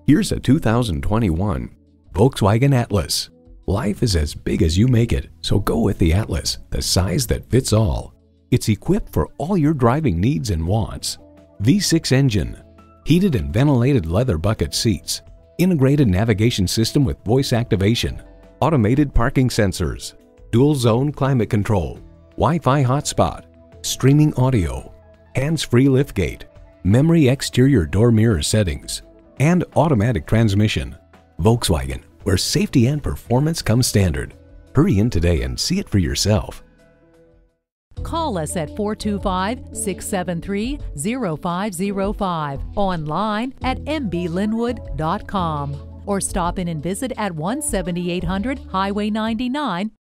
Here's a 2021 Volkswagen Atlas. Life is as big as you make it, so go with the Atlas, the size that fits all. It's equipped for all your driving needs and wants. V6 engine, heated and ventilated leather bucket seats, integrated navigation system with voice activation, automated parking sensors, dual zone climate control, Wi-Fi hotspot, streaming audio, hands-free liftgate, memory exterior door mirror settings, and automatic transmission. Volkswagen, where safety and performance come standard. Hurry in today and see it for yourself. Call us at 425-673-0505, online at mblinwood.com, or stop in and visit at 17800 Highway 99,